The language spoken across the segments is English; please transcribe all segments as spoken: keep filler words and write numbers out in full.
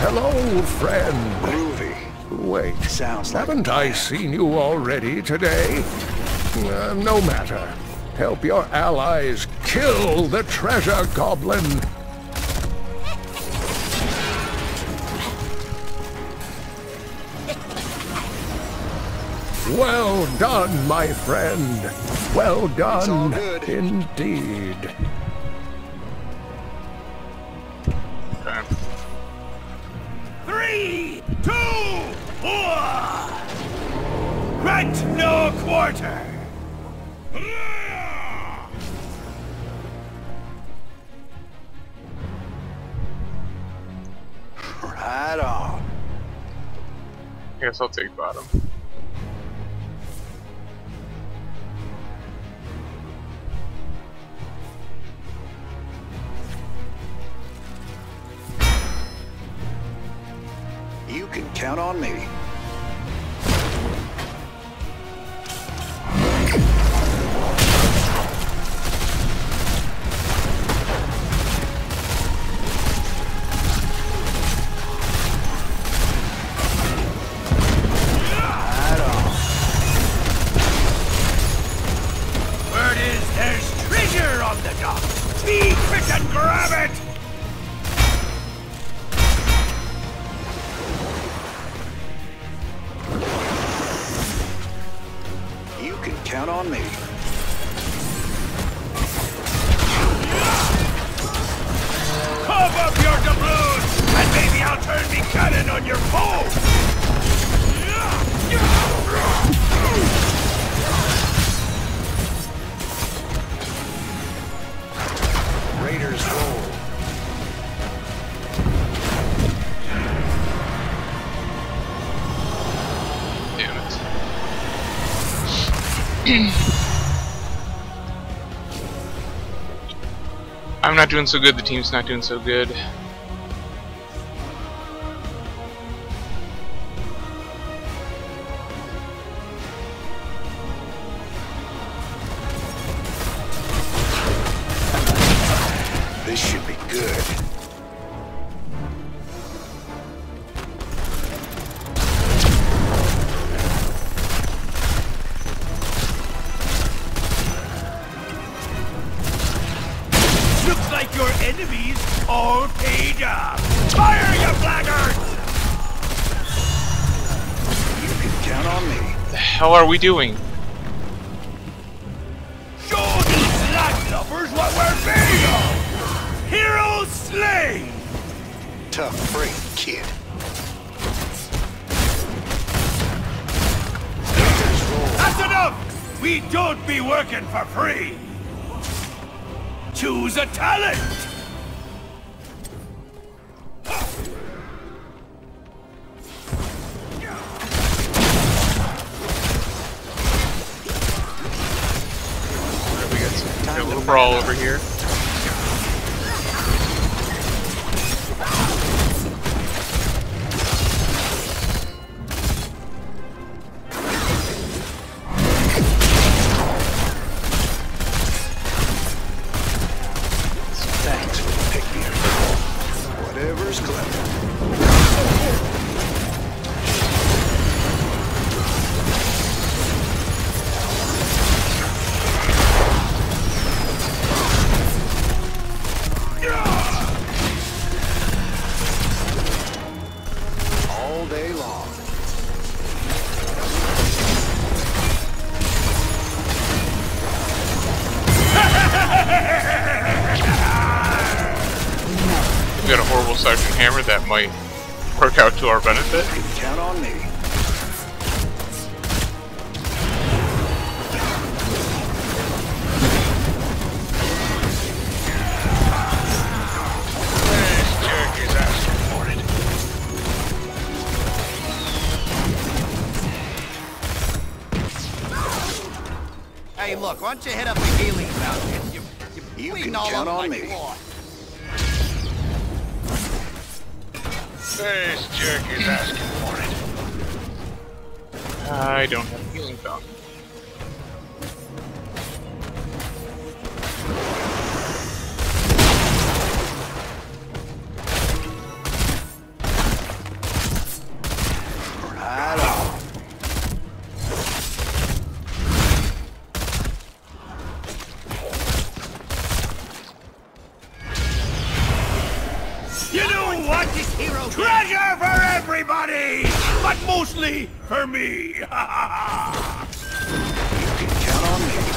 Hello, friend. Groovy. Wait, Sounds like haven't I seen you already today? Uh, no matter. Help your allies kill the treasure goblin. Well done, my friend. Well done, indeed. Okay. Three, two, one. Grant no quarter. Right on. I guess I'll take bottom. You can count on me. Word is there's treasure on the dock. Be quick and grab it. You can count on me. Cough up your doubloons, and maybe I'll turn me cannon on your foe! Raiders roll. Damn it. I'm not doing so good, the team's not doing so good. This should be good. Looks like your enemies all paid up! Fire, you blackguards! You can count on me. The hell are we doing? Show these landlubbers what we're made of! Heroes slain! Tough break, kid. Raiders roll. That's enough! We don't be working for free! Choose a talent! We got some got a little brawl over here. Thanks for the pick-me-up. Whatever's clever. All day long. We got a horrible Sergeant Hammer that might work out to our benefit. You can count on me. This jerk is asking for it. Hey, look, why don't you head up the healing fountain? You, you're You bleeding can all count over on my me. floor. This jerk is asking for it. I don't have a healing fountain. hero. Treasure for everybody, but mostly for me. You can count on me.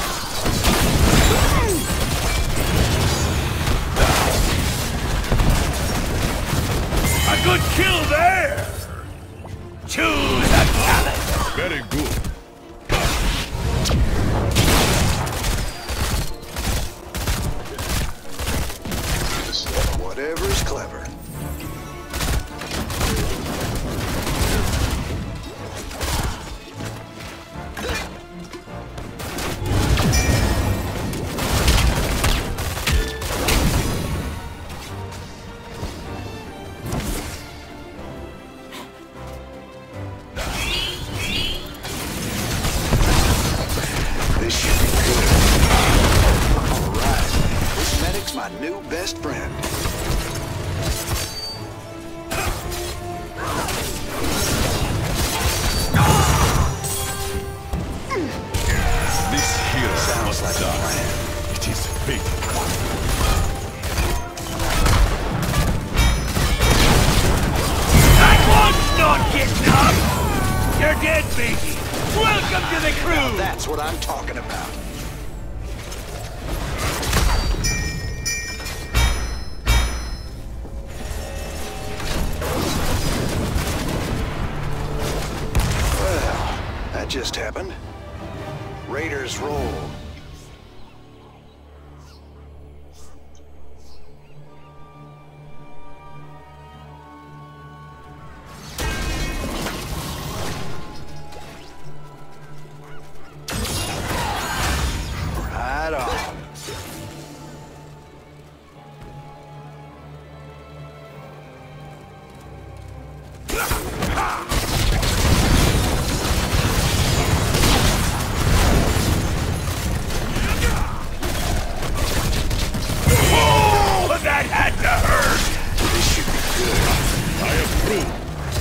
A good kill there. Choose a talent. Very good. Whatever's clever. This should be good. All right. This medic's my new best friend. This hero Sounds like a plan. It is fate. That one's not getting up. You're dead, baby. Welcome to the crew. That's what I'm talking about. Well, that just happened. Raiders roll. Right on. Oh, that had to hurt. This should be good. I approve.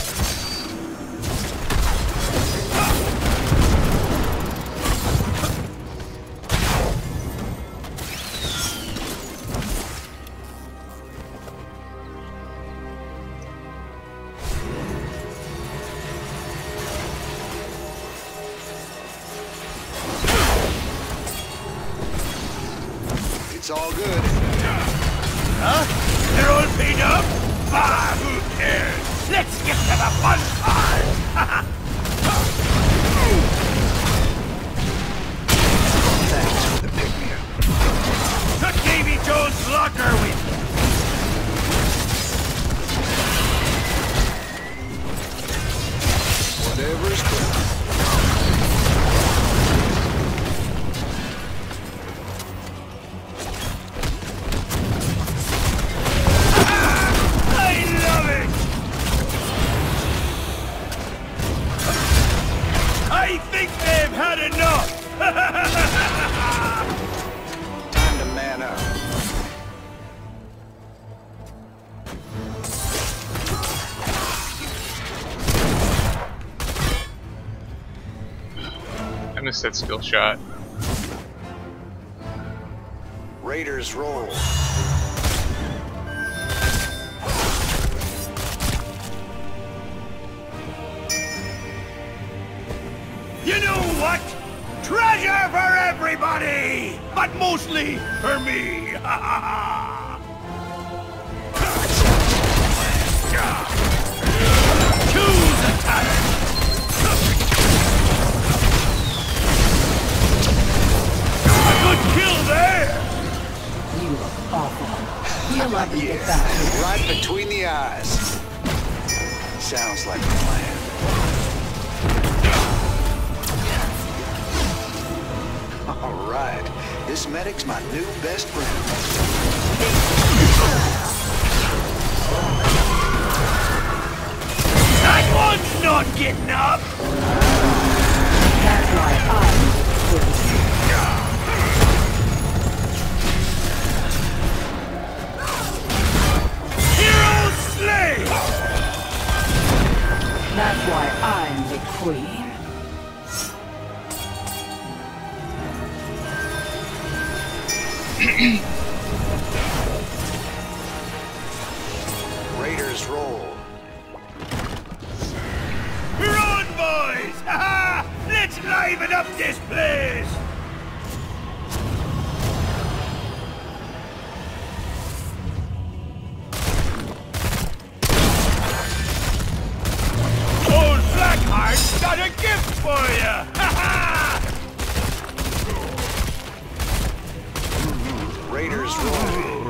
It's all good. Huh? They're all paid up? Ah, who cares? Let's get to the fun part! Thanks for the pick-me-up. Took Davy Jones' locker with you. Whatever's clever. I love it! I think they've had enough! Time to man up. I missed that skill shot. Raiders roll. You know what? Treasure for everybody! But mostly for me! Choose a talent! A good kill there! You look awful. Heal up and get back here. Right between the eyes. Sounds like a plan. All right. This medic's my new best friend. That one's not getting up! That's why I'm with you. Hero slay! That's why I'm the queen. Raiders roll. We're on, boys! Ha ha! Let's liven up this place! Old Blackheart's got a gift for you! Ha ha! Raiders roll.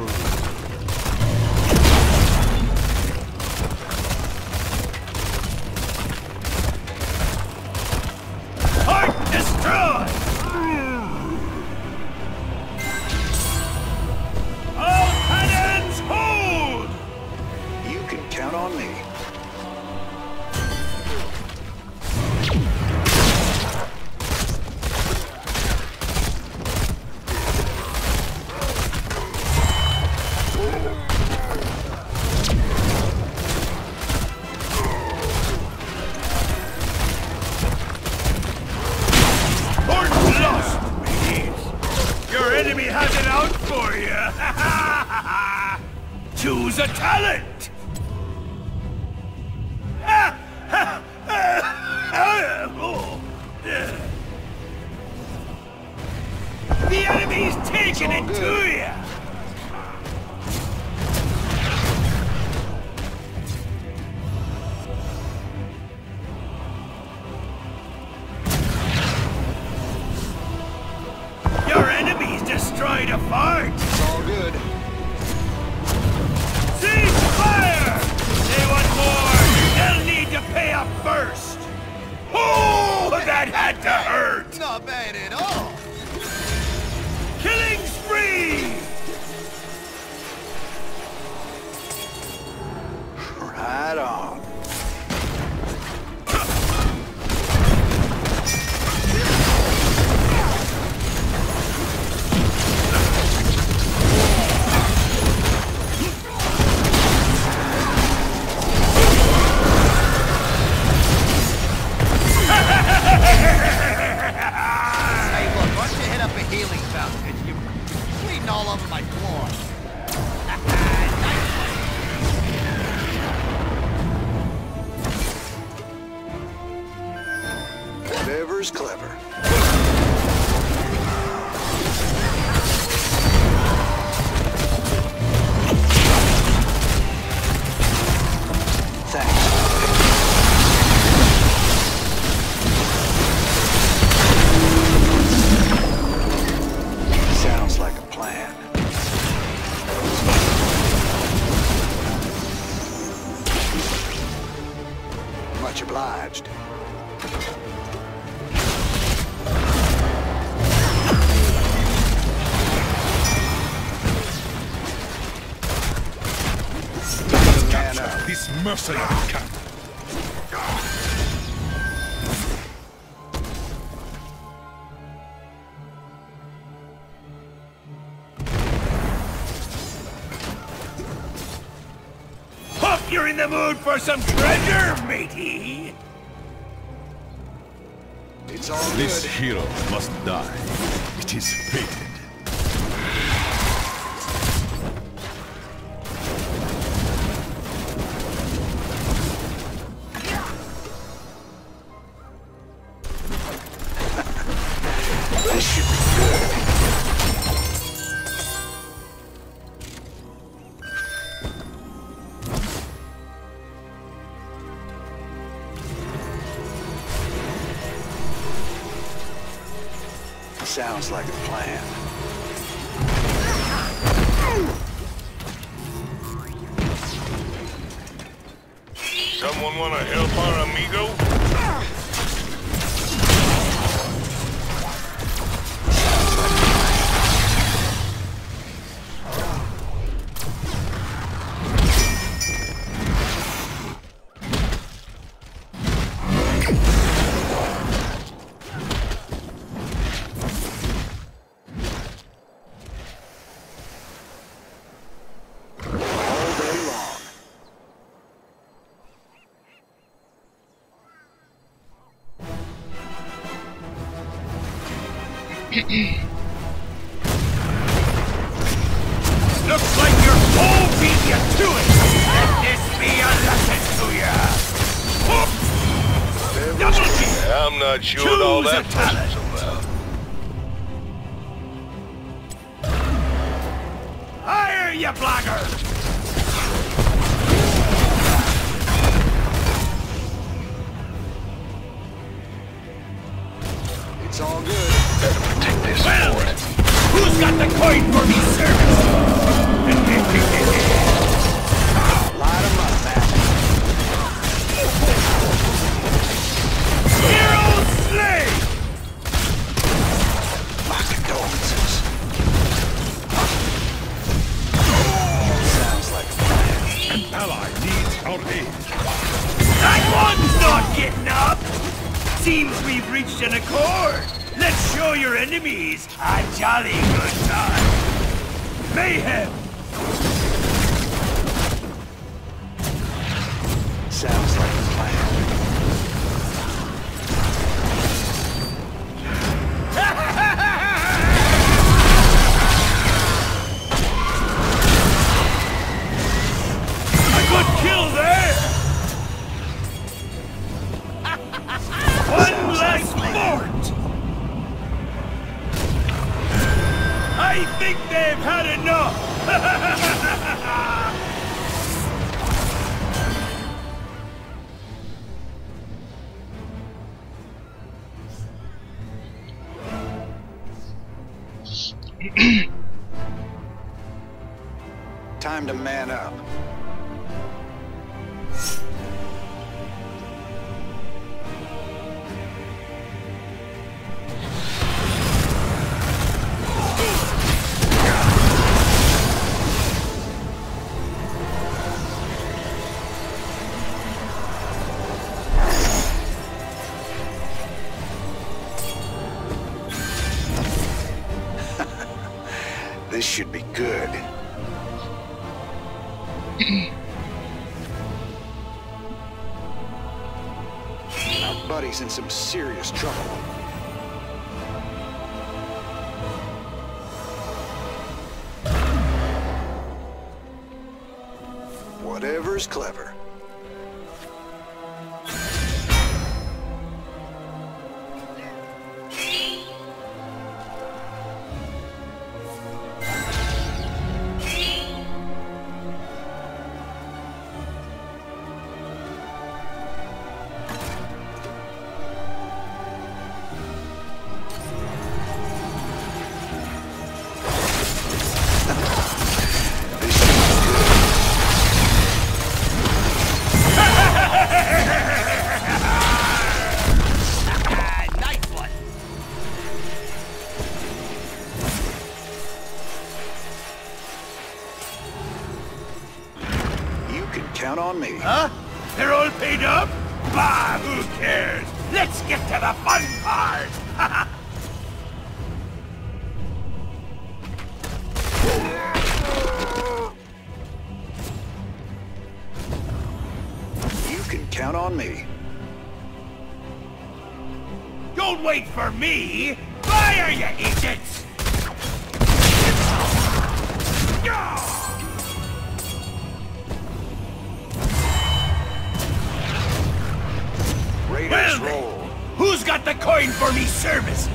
Heart destroyed! All cannons hold! You can count on me. Enemy has it out for you! Choose a talent! The enemy's taking it to you! Destroyed a fart! It's all good. Cease fire! They want more! They'll need to pay up first! Oh, that had to hurt! Not bad at all. Killing spree! Right on. All over my floor. Whatever's clever. Thanks. Sounds like a plan. Much obliged. Man up. This mercenary camp. Hope you're in the mood for some treasure, matey! It's all This good. hero must die. It is fated. This should be good. Sounds like a plan. Someone wanna help our amigo? Looks like your foe beat you to it! Let this be a I'm not sure Choose what all a that talent. fuss's about. Hire, you blackguard! It's all good. Take this Well, for it. who's got the coin for me service? Light 'em up, man. Hero slay! My condolences. Sounds like a plan. An ally needs our aid. That one's not getting up! Seems we've reached an accord. Let's show your enemies a jolly good time. Mayhem! Sounds like a plan. A good kill there! One less fort! I think they've had enough! Time to man up. This should be good. Our buddy's in some serious trouble. Whatever's clever. Count on me. Huh? They're all paid up? Bah, who cares? Let's get to the fun part! You can count on me. Don't wait for me! Fire, you idiots! Raiders Well, roll. who's got the coin for me services?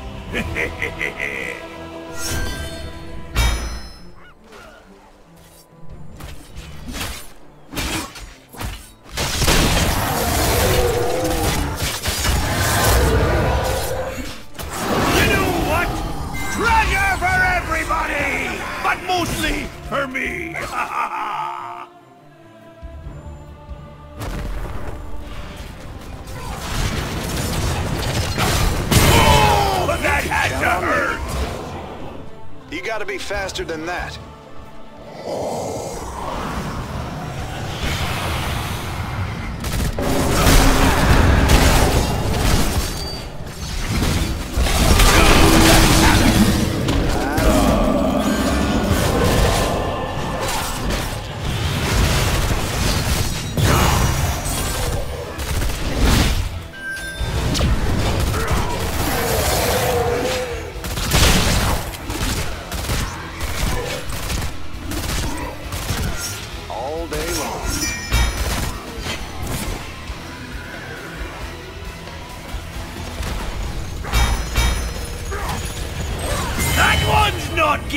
You know what? Treasure for everybody! But mostly for me! That had to hurt! You gotta be faster than that.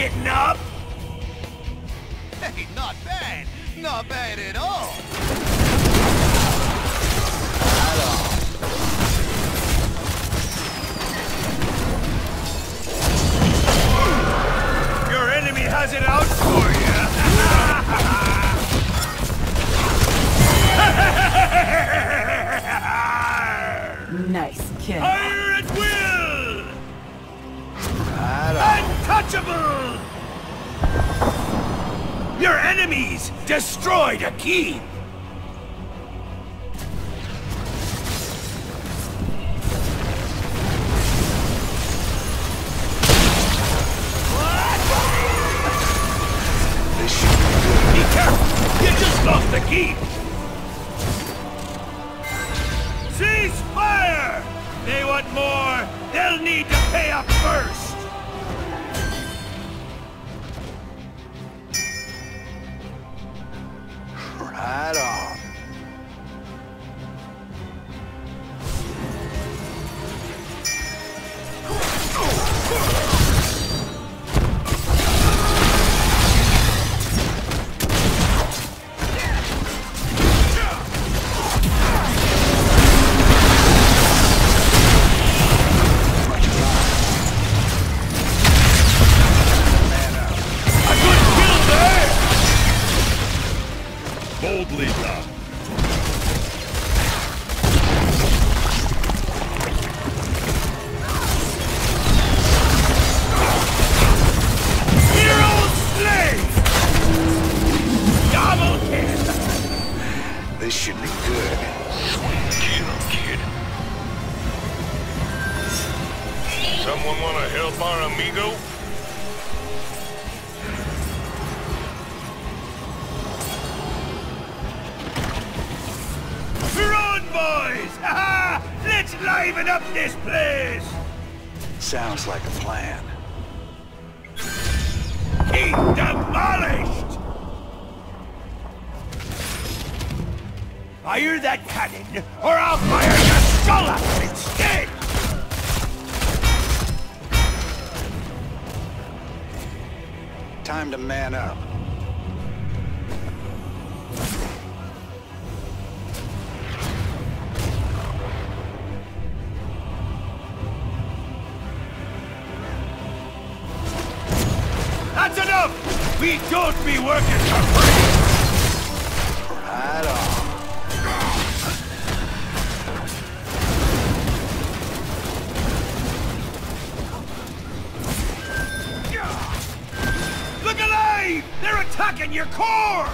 getting up? Hey, not bad. Not bad at all. Your enemy has it out for you. Nice kill. Fire at will! Right Untouchable! Your enemies destroyed a keep! This should be good. Be careful! You just lost the keep! Cease fire! They want more! They'll need to pay up first! Right on. A good kill there! Boldly done. Hero slay! Double kill! This should be good. Kill, kid. Someone want to help our amigo? Run, boys! Ha-ha! Let's liven up this place! Sounds like a plan. Keep demolished! Fire that cannon, or I'll fire your skull out instead! Time to man up. That's enough! We don't be working for free! Right on. Look alive! They're attacking your core!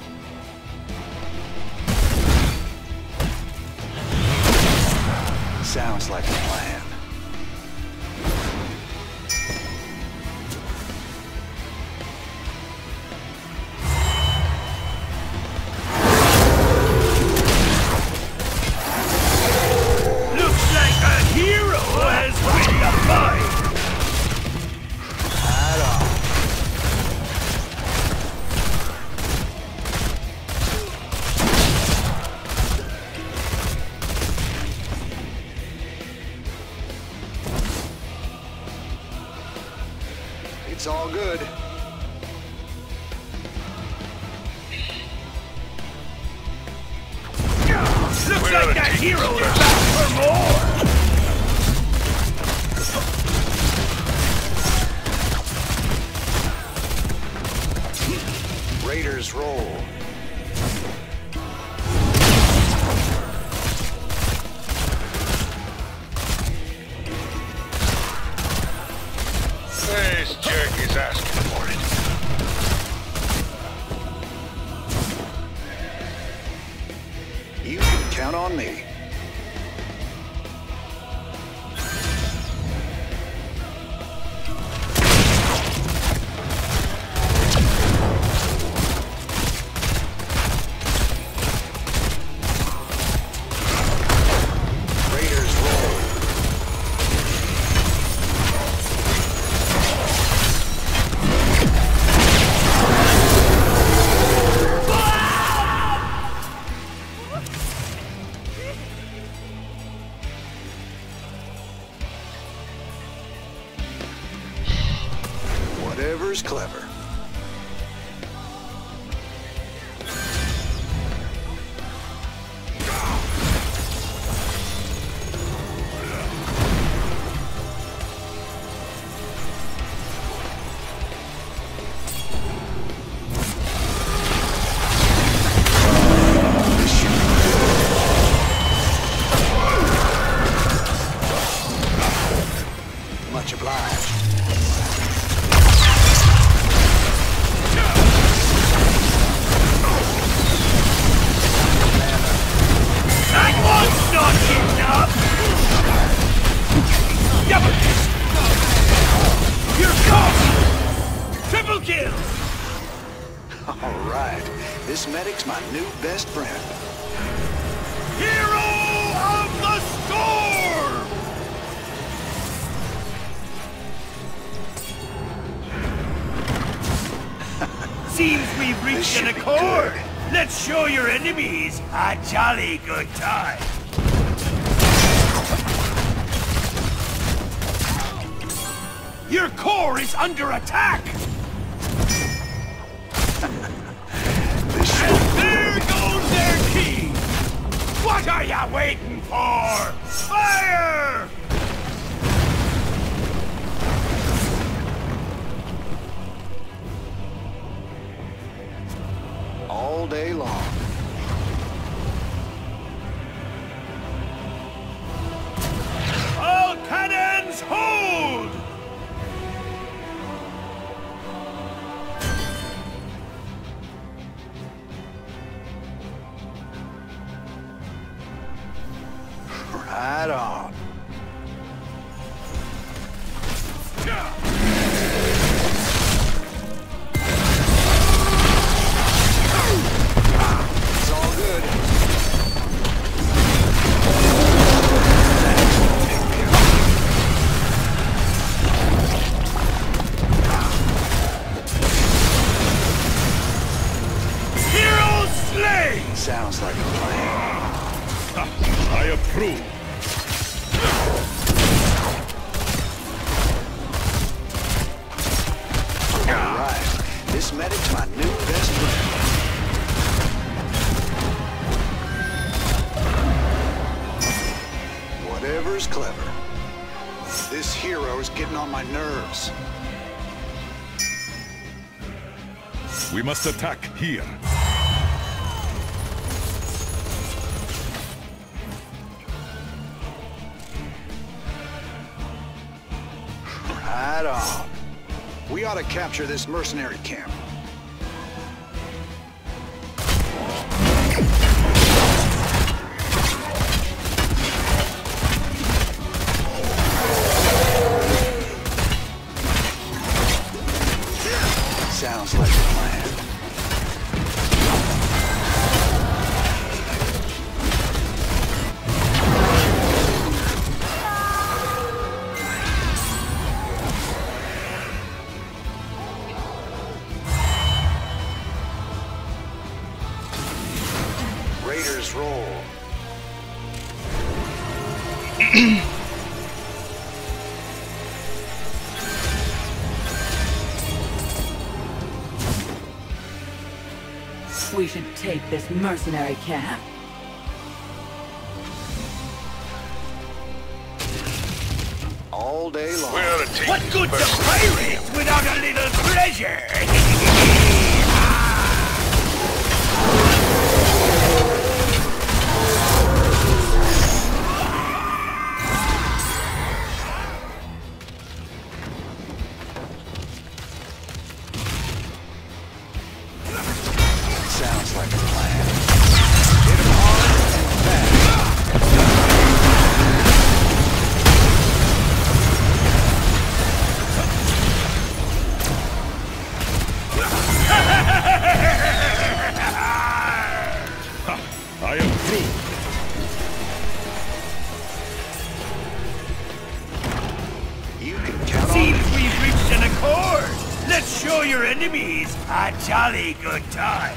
Sounds like a plan. Looks like a hero has win the fight! Right on. It's all good. Looks like that hero is back for more! Raiders roll. This jerk is asking for it. You can count on me. Raiders roll. clever. Much obliged. That one's not getting up! Double kill! You're caught! Triple kill! All right. This medic's my new best friend. Hero of the Storm! Seems we've This reached should an be accord. good. Let's show your enemies a jolly good time. Your core is under attack! This should And there goes their key! What are ya waiting for? Fire! all day long. All cannons hold! Right on. It's all good. Hero slain! Sounds like a plan. I approve. All right. This medic's my new best friend. Whatever's clever. This hero is getting on my nerves. We must attack here. Right on. We ought to capture this mercenary camp. Sounds like a plan. Raiders roll. We should take this mercenary camp. All day long. We ought to take What these good's a mercenaries. pirate without a little pleasure? Sounds like a plan. Hit 'em hard and fast. I approve. You can count on Seems me. we've reached an accord. Let's show your enemies a jolly good time.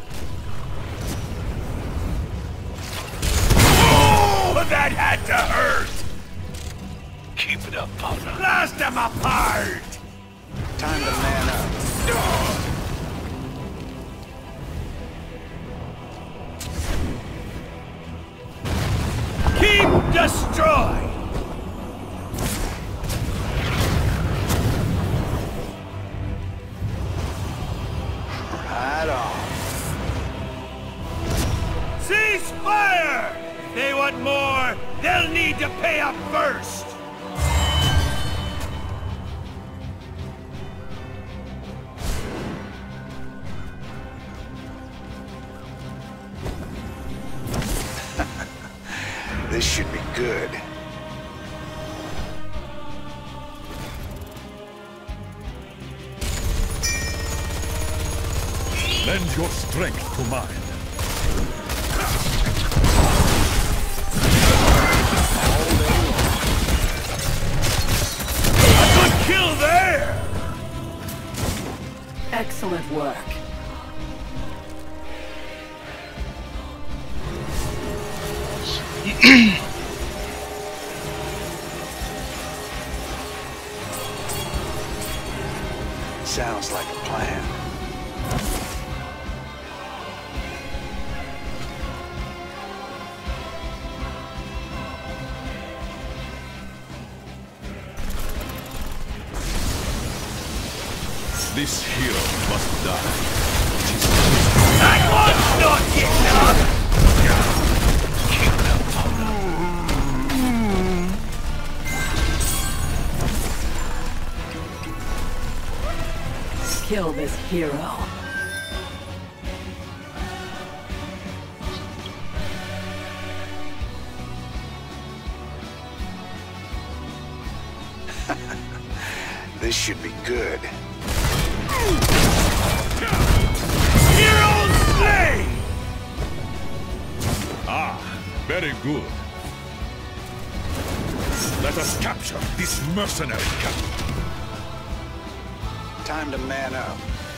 Oh, that had to hurt. Keep it up, partner. Blast them apart. Time to man up. destroy! Right on. Cease fire! If they want more, they'll need to pay up first! This should be good. Lend your strength to mine. A good kill there! Excellent work. Sounds like a plan. This hero must die. That one's not getting up! Kill this hero. This should be good. Hero slain! Ah, very good. Let us capture this mercenary captain. Time to man up.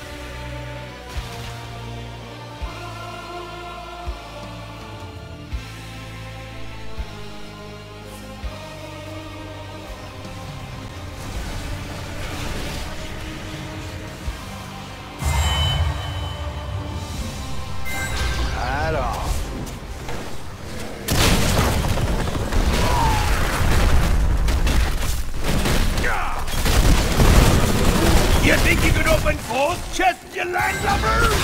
Right on. You think you could open both chests, you landlubber?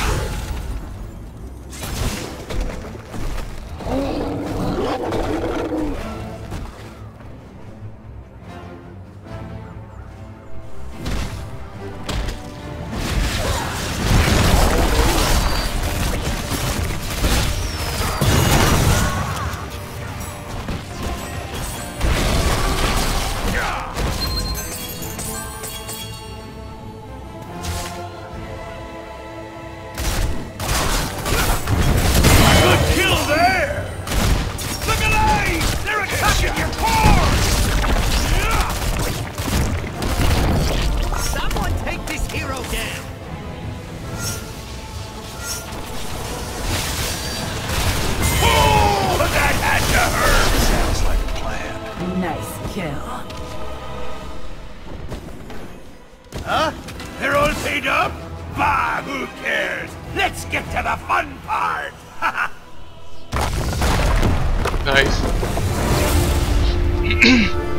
Nice kill. Huh? They're all paid up? Bah, who cares? Let's get to the fun part! Nice.